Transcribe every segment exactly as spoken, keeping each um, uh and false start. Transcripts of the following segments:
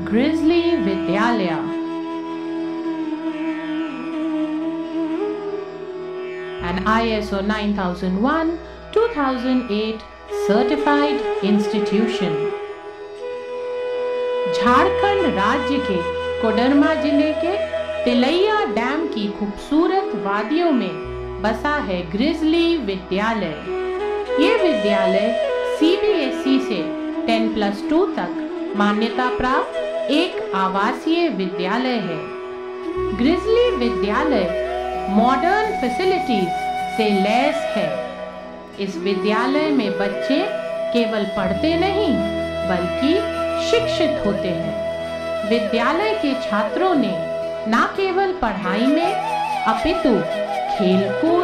Grizzly Vidyalaya. An I S O nine thousand one two thousand eight certified institution. Jharkhand राज्य के कोडरमा जिले के Tilaiya dam की खूबसूरत वादियों में बसा है ग्रिजली विद्यालय। ये विद्यालय सी बी एस ई से टेन प्लस टू तक मान्यता प्राप्त एक आवासीय विद्यालय है। ग्रिजली विद्यालय मॉडर्न फैसिलिटीज से लैस है। इस विद्यालय में बच्चे केवल पढ़ते नहीं बल्कि शिक्षित होते हैं। विद्यालय के छात्रों ने न केवल पढ़ाई में अपितु खेलकूद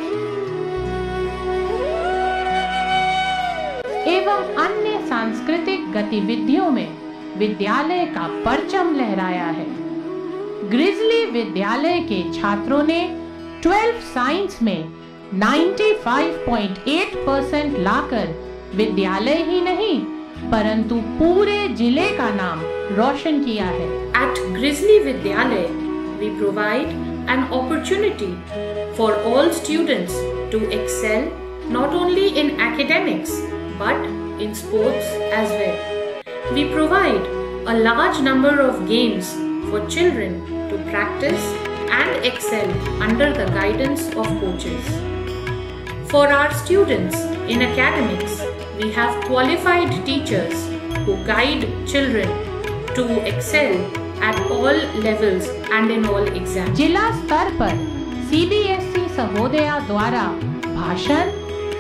एवं अन्य सांस्कृतिक गतिविधियों में विद्यालय का परचम लहराया है। ग्रिजली विद्यालय के छात्रों ने ट्वेल्थ साइंस में पचानवे पॉइंट आठ परसेंट लाकर विद्यालय ही नहीं परंतु पूरे जिले का नाम रोशन किया है। At Grizzly Vidyalaya, we provide an opportunity for all students to excel not only in academics but in sports as well. We provide a large number of games for children to practice and excel under the guidance of coaches. For our students in academics, we have qualified teachers who guide children to excel at all levels and in all exams. जिला स्तर पर सी B S ई सहोदया द्वारा भाषण,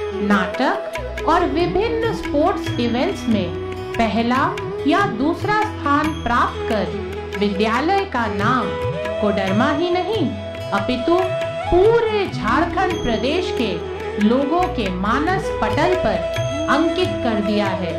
नाटक और विभिन्न sports events में पहला या दूसरा स्थान प्राप्त कर विद्यालय का नाम कोडरमा ही नहीं अपितु पूरे झारखंड प्रदेश के लोगों के मानस पटल पर अंकित कर दिया है।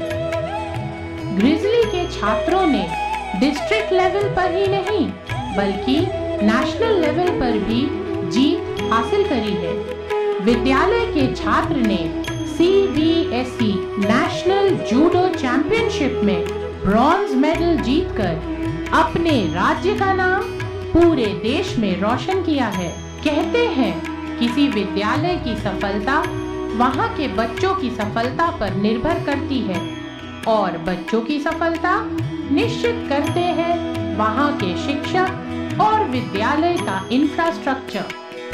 ग्रिजली के छात्रों ने डिस्ट्रिक्ट लेवल पर ही नहीं बल्कि नेशनल लेवल पर भी जीत हासिल करी है। विद्यालय के छात्र ने C B S E national judo championship में ब्रॉन्ज मेडल जीतकर अपने राज्य का नाम पूरे देश में रोशन किया है। कहते हैं किसी विद्यालय की सफलता वहाँ के बच्चों की सफलता पर निर्भर करती है और बच्चों की सफलता निश्चित करते हैं वहाँ के शिक्षक और विद्यालय का इंफ्रास्ट्रक्चर।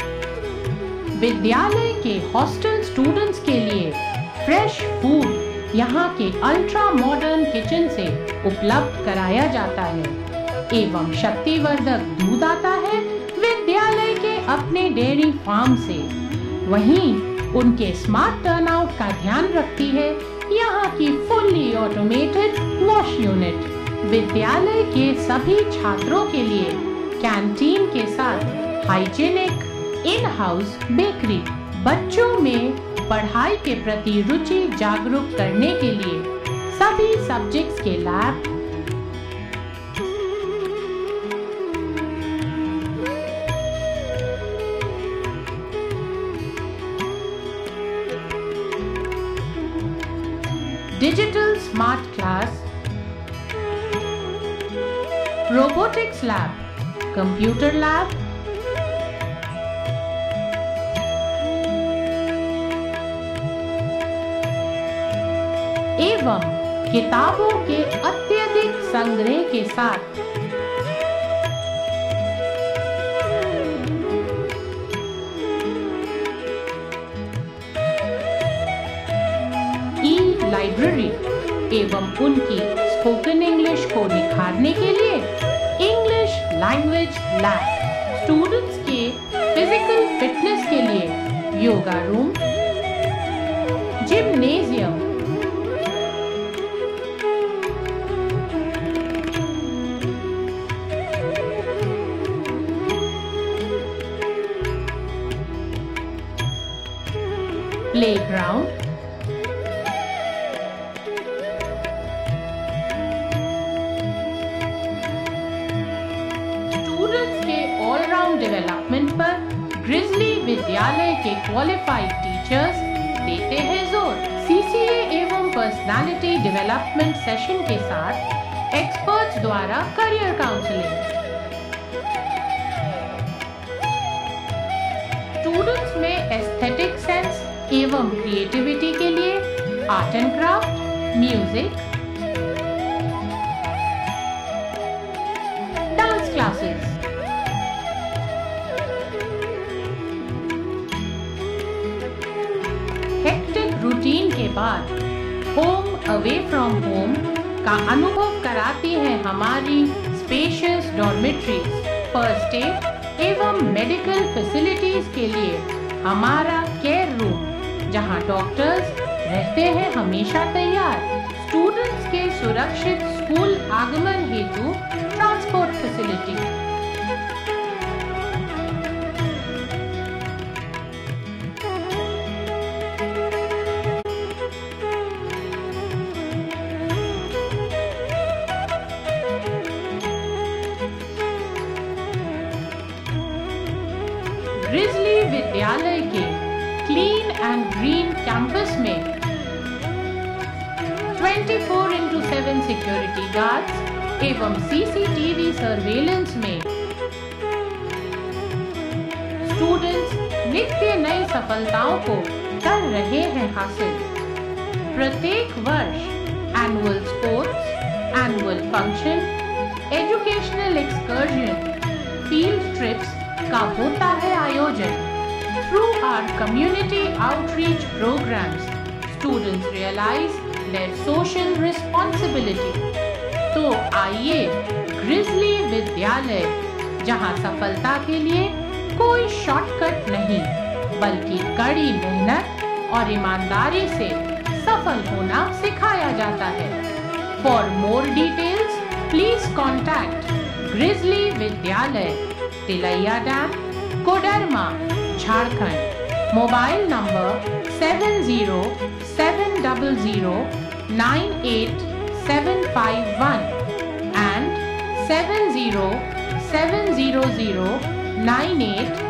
विद्यालय के हॉस्टल स्टूडेंट्स के लिए फ्रेश फूड यहाँ के अल्ट्रा मॉडर्न किचन से उपलब्ध कराया जाता है एवं शक्तिवर्धक दूध आता है विद्यालय के अपने डेयरी फार्म से। वहीं उनके स्मार्ट टर्नआउट का ध्यान रखती है यहाँ की फुल्ली ऑटोमेटेड वॉश यूनिट। विद्यालय के सभी छात्रों के लिए कैंटीन के साथ हाइजीनिक इन हाउस बेकरी। बच्चों में पढ़ाई के प्रति रुचि जागरूक करने के लिए सभी सब्जेक्ट्स के lab, digital smart class, robotics lab, computer lab, एवं किताबों के अत्यधिक संग्रह के साथ ई लाइब्रेरी एवं उनकी स्पोकन इंग्लिश को निखारने के लिए इंग्लिश लैंग्वेज लैब, स्टूडेंट्स के फिजिकल फिटनेस के लिए yoga room, gymnasium, playground, students के ऑलराउंड डेवलपमेंट पर ग्रिजली विद्यालय के क्वालिफाइड टीचर्स देते हैं जोर। सी सी ए एवं पर्सनालिटी डेवलपमेंट सेशन के साथ एक्सपर्ट्स द्वारा करियर काउंसलिंग। स्टूडेंट्स में एस्थेटिक सेंस एवं क्रिएटिविटी के लिए art and craft, music, dance classes. Hectic routine के बाद होम अवे फ्रॉम होम का अनुभव कराती है हमारी स्पेशियस डॉर्मेट्रीज, फर्स्ट एड एवं मेडिकल फैसिलिटीज के लिए हमारा केयर रूम, जहां डॉक्टर्स रहते हैं हमेशा तैयार। स्टूडेंट्स के सुरक्षित स्कूल आगमन हेतु ट्रांसपोर्ट फैसिलिटी। ग्रिजली विद्यालय के क्लीन एंड ग्रीन कैंपस में चौबीस इंटू सात सिक्योरिटी गार्ड्स एवं सीसीटीवी सर्वेलेंस में स्टूडेंट्स नित्य नई सफलताओं को कर रहे हैं हासिल। प्रत्येक वर्ष annual sports, annual function, educational excursion, field trips का होता है आयोजन। Through our community outreach programmes, students realise their social responsibility. तो आइए ग्रिजली विद्यालय, जहां सफलता के लिए कोई शॉर्टकट नहीं बल्कि कड़ी मेहनत और ईमानदारी से सफल होना सिखाया जाता है। For more details please contact Grizzly विद्यालय, Tilaiya dam, Koderma, Jharkhand. Mobile number seven zero seven double zero nine eight seven five one and seven zero seven zero zero nine eight